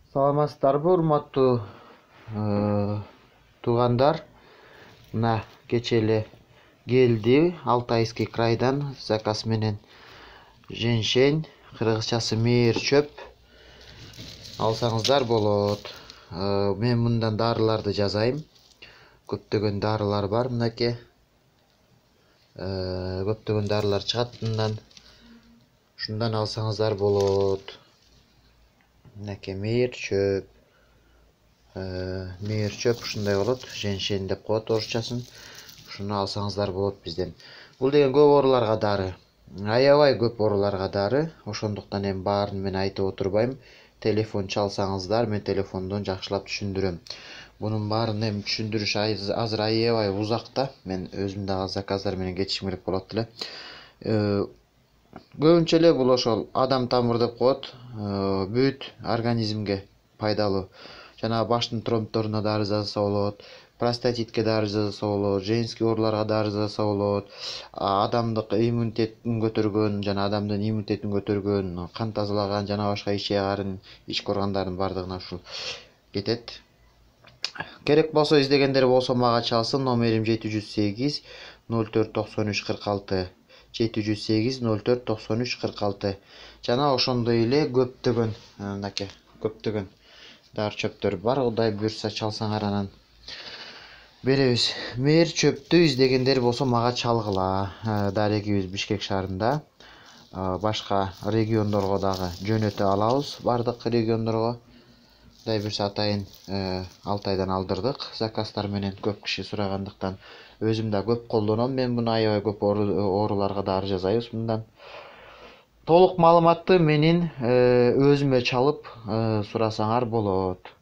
Саламатсыздарбы, урматтуу туугандар. Мына кече эле келди Алтайский крайдан заказ менен женьшень, кыргызчасы мээр чөп алсаңыздар болот. Мен мындан дарыларды жазайм. Көптөгөн дарылар бар, мынакей. Көптөгөн дарылар чыгат мындан. Шундан алсаңыздар болот. Мынакей мээр чөп ушундай болот. Женьшень деп коет орусчасын. Ушуну алсаңыздар болот бизден. Бул деген көп ооруларга дары. Аябай көп ооруларга дары. Ошондуктан эми баарын мен айтып отурбайм. Телефон чалсаңыздар, мен телефондон жакшылап түшүндүрөм. Бунун баарын эми түшүндүрүш азыр аябай узакта. Мен өзүм дагы заказдар менен кетишим керек болот эле. Көбүнчө эле бул ошол адам тамыр деп коет. Бүт организмге пайдалуу. Жана баштын тромбторуна дары жазса болот, простатитке дары жазса болот, женский ооруларга дары жазса болот, адамдык иммунитетин көтөргөн жана адамдын иммунитетин көтөргөн, кан тазалаган жана башка ички органдардын бардыгына ушул кетет. Керек болсо издегендер болсо мага чалсын. Номерим 708 04 93 46. 708 04 93 46. Жана ошондой эле көптөгөн мынакей көптөгөн дары чөптөр бар. Кудай буюрса чалсаңар анан беребиз. Мээр чөптү издегендер болсо мага чалгыла. Дарегибиз Бишкек шаарында. Башка региондорго дагы жөнөтө алабыз. Бардык региондорго. Кудай буюрса атайын Алтайдан алдырдык заказдар менен, көп киши сурагандыктан. Өзүм да көп колдоном. Мен буну аябай көп ооруларга дары жасайбыз мындан. Толук маалыматты менин өзүмө чалып сурасаңар болот.